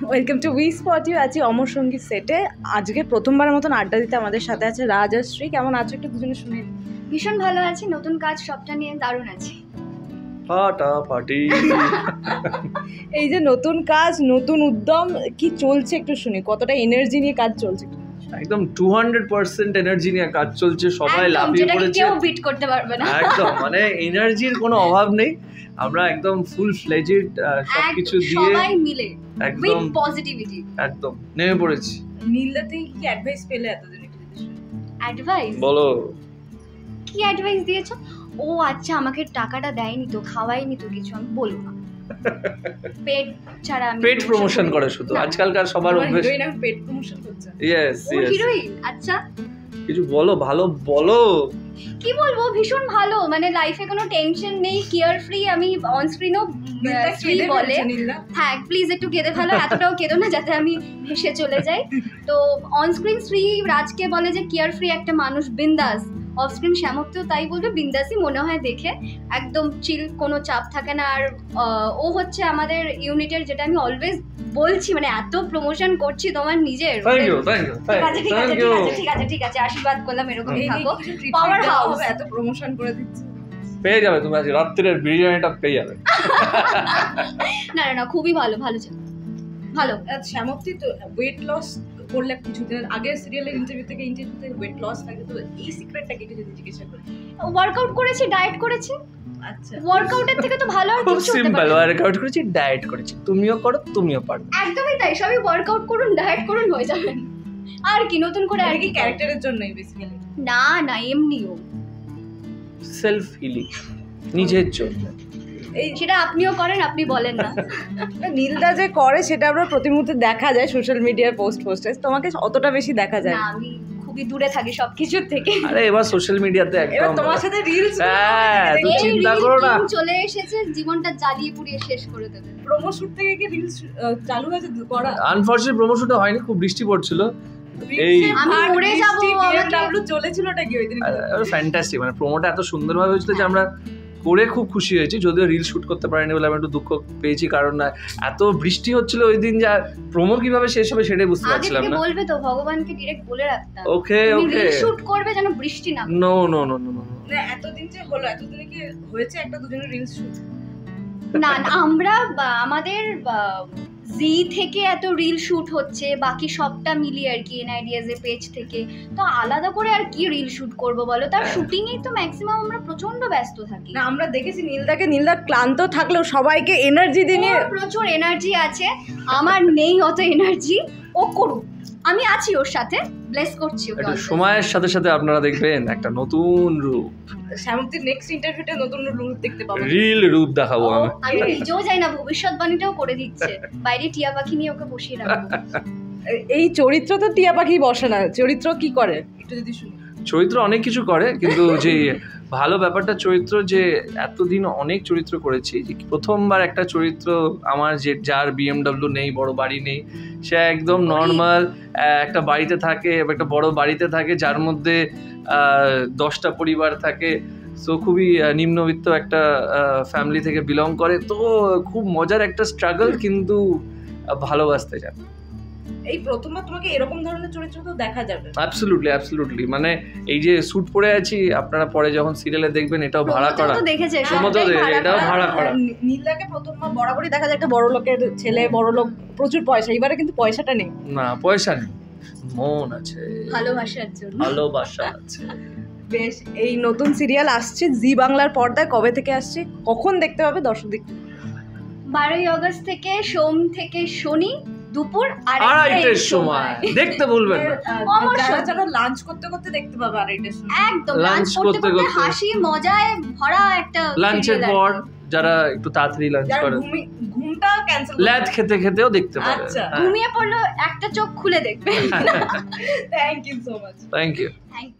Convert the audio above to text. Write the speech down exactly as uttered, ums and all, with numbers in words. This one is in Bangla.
Welcome to we spot you. আছি অমর সঙ্গীত সেটে। আজকে প্রথমবারের মতন আড্ডা দিতে আমাদের সাথে আছে রাজ আর শ্রী। কেমন আছো একটু দুজনে শুনে? ভীষণ ভালো আছি, নতুন কাজ সবটা নিয়ে দারুণ আছি। ফাটাফাটি। এই যে নতুন কাজ, নতুন উদ্যম, কি চলছে একটু শুনি। কতটা এনার্জি নিয়ে কাজ চলছে? একদম টু হান্ড্রেড পার্সেন্ট এনার্জি নিয়ে কাজ চলছে, সবাই লাফিয়ে পড়েছে, কেউ বিট করতে পারবে না। একদম মানে এনার্জির কোনো অভাব নেই। আমরা একদম ফুল ফ্লেজেড সবকিছু দিয়ে সবাই মিলে একদম পজিটিভিটি একদম নেমে পড়েছি। নীলদা থেকে কি অ্যাডভাইস পেলে এতদিন? অ্যাডভাইস বলো, কি অ্যাডভাইস দিয়েছো? ও আচ্ছা, আমাকে টাকাটা দেয়নি তো, খাওয়াইনি তো কিছু, আমি বলবো না। পেট ছাড়া আমি পেট প্রমোশন করে শুধু আজকালকার সবার অভ্যেস। হিরোইন আমি পেট প্রমোশন করছে। Yes oh yes. হিরোইন? আচ্ছা কিছু বলো, ভালো বলো। কি বলবো, ভীষণ ভালো, মানে লাইফে কোনো টেনশন নেই, কেয়ার ফ্রি। আমি অন স্ক্রিনও ফ্রি বলে, হ্যাঁ প্লিজ একটু কেঁদে ফেলো, এতটাও কেঁদো না যাতে আমি ভেসে চলে যাই। তো অন স্ক্রিন শ্রী রাজকে বলে যে কেয়ার ফ্রি একটা মানুষ, বিন্দাস। অফ স্ক্রিন শ্যামককেও তাই বলবে, বিন্দাসই মনে হয় দেখে, একদম চিল, কোনো চাপ থাকে না। আর ও হচ্ছে আমাদের ইউনিটের, যেটা আমি অলওয়েজ বলছি, মানে এত প্রমোশন করছি তোমার নিজের। থ্যাংক ইউ থ্যাংক ইউ ঠিক আছে ঠিক আছে ঠিক আছে ঠিক আছে ঠিক আছে আশীর্বাদ করলাম, এরকমই থাকো। পাওয়ার হাউস এত প্রমোশন করে দিচ্ছে, পেয়ে যাবে তুমি আজ রাত্রের বিরিয়ানিটা পেয়ে যাবে। না না না, খুবই ভালো ভালো ভালো। শ্যামপ্তি তো ওয়েট লস করলে কিছুদিন আগে সিরিয়ালের ইন্টারভিউ থেকে ইন্টারভিউতে ওয়েট লস থাকে, তো এই সিক্রেটটা কি যদি জিজ্ঞাসা করি? ওয়ার্কআউট করেছি, ডায়েট করেছি। আচ্ছা, ওয়ার্কআউটের থেকে তো ভালো আর কিছু হতে পারে না। সিম্পল, ওয়ার্কআউট করেছি, ডায়েট করেছি, তুমিও করো, তুমিও পারো। একদমই তাই, সবই ওয়ার্কআউট করুন, ডায়েট করুন, হয়ে যাবেন। আর কি নতুন করে? আর কি ক্যারেক্টারের জন্যই বেসিক্যালি? না না, এমনিও সেলফ হিলিং, নিজের জন্য। এই সেটা আপনিও করেন, আপনি বলেন না। নীলদা যে করে সেটা আমরা প্রতি মুহূর্তে দেখা যায় সোশ্যাল মিডিয়ায় পোস্ট পোস্টে, তোমাকে অতটা বেশি দেখা যায় না, আমি খুবই দূরে থাকি সবকিছুর থেকে। আরে এবার সোশ্যাল মিডিয়াতে এবার একদম তোমার সাথে রিলস, হ্যাঁ তুমি এই চিন্তা reel করো না। king চলে এসেছে, জীবনটা জ্বালিয়ে পুড়িয়ে শেষ করে দেবে। প্রোমো শুট থেকে কি রিলস চালু হয়েছে করা? আনফরচুনেট প্রমোশনটা হয়নি, খুব বৃষ্টি পড়ছিল। এই আমি মরে যাবো, বিএমডব্লিউ চলেছিলটা কি ওই দিন? ফ্যান্টাস্টিক, মানে প্রোমোটা এত সুন্দরভাবে হয়েছিল যে আমরা করে খুব খুশি হয়েছি। যদিও রিল শুট করতে পারিনি বলে আমি একটু দুঃখ পেয়েছি, কারণ না এত বৃষ্টি হচ্ছিল ওই দিন, যা প্রোমো কিভাবে শেষ হবে সেটাই বুঝতে পারছিলাম না। বলবে তো, ভগবানকে ডিরেক্ট বলে রাখতাম ওকে ওকে, রিল শুট করবে যেন বৃষ্টি না। No no no no no না, এতদিন যে হলো, এতদিনে কি হয়েছে একটা দুজনের রিলস শুট? না না, আমরা আমাদের জি থেকে এত রিল শুট হচ্ছে, বাকি সবটা মিলিয়ে আর কি এন আইডিয়াজ এর পেজ থেকে, তো আলাদা করে আর কি রিল শুট করব বলো? তার শুটিং এই তো ম্যাক্সিমাম আমরা প্রচন্ড ব্যস্ত থাকি। না, আমরা দেখেছি নীলদাকে, নীলদা ক্লান্ত থাকলেও সবাইকে এনার্জি দিয়ে, প্রচুর এনার্জি আছে, আমার নেই অত এনার্জি। ও করুক, আমি আছি ওর সাথে, ব্লেস করছি ওকে। একটু সময়ের সাথে সাথে আপনারা দেখবেন একটা নতুন রূপ। শ্যামক্তির নেক্সট ইন্টারভিউতে নতুন রূপ দেখতে পাবো, রিল রূপ দেখাবো আমি। আমি নিজেও যাই না, ভবিষ্যৎবাণীটাও করে দিচ্ছে, বাইরে টিয়া পাখি নিয়ে ওকে বসিয়ে রাখবো। এই চরিত্র তো টিয়া পাখি বসে না, চরিত্র কি করে একটু যদি শুনি। চরিত্র অনেক কিছু করে, কিন্তু যে ভালো ব্যাপারটা চরিত্র, যে এতদিন অনেক চরিত্র করেছি, যে প্রথমবার একটা চরিত্র আমার, যে যার বিএমডব্লিউ নেই, বড় বাড়ি নেই, সে একদম নর্মাল একটা বাড়িতে থাকে, একটা বড় বাড়িতে থাকে, যার মধ্যে দশটা পরিবার থাকে। সো খুবই নিম্নবিত্ত একটা ফ্যামিলি থেকে বিলং করে, তো খুব মজার একটা স্ট্রাগল, কিন্তু ভালোবাসতে জানে। এই প্রথমবার তোমাকে এরকম ধরনের চরিত্র তো দেখা যাবে। অ্যাবসলিউটলি অ্যাবসলিউটলি, মানে এই যে স্যুট পরে আছি, আপনারা পরে যখন সিরিয়ালে দেখবেন, এটাও ভাড়া করা, দেখেছে, এটাও ভাড়া করা। নীলদাকে প্রথমবার বরাবরই দেখা যায় একটা বড় লোকের ছেলে, বড় লোক, প্রচুর পয়সা। এবারে কিন্তু পয়সাটা নেই, না পয়সা নেই, মন আছে, ভালোবাসার জন্য ভালোবাসা আছে। বেশ, এই নতুন সিরিয়াল আসছে জি বাংলার পর্দায়, কবে থেকে আসছে, কখন দেখতে পাবে দর্শক? দেখতে বারোই আগস্ট থেকে, সোম থেকে শনি দুপুর আড়াইটার সময়, দেখতে ভুলবেন না। যারা যারা লাঞ্চ করতে করতে দেখতে পাবে আড়াইটার সময়, একদম লাঞ্চ করতে করতে হাসি মজায় ভরা একটা লাঞ্চের পর যারা একটু তাড়াতাড়ি লাঞ্চ করে, ঘুমটা ক্যান্সেল, ল্যাদ খেতে খেতেও দেখতে পারে। আচ্ছা, ঘুমিয়ে পড়লো একটা চোখ খুলে দেখবে। Thank you so much. Thank you. Thank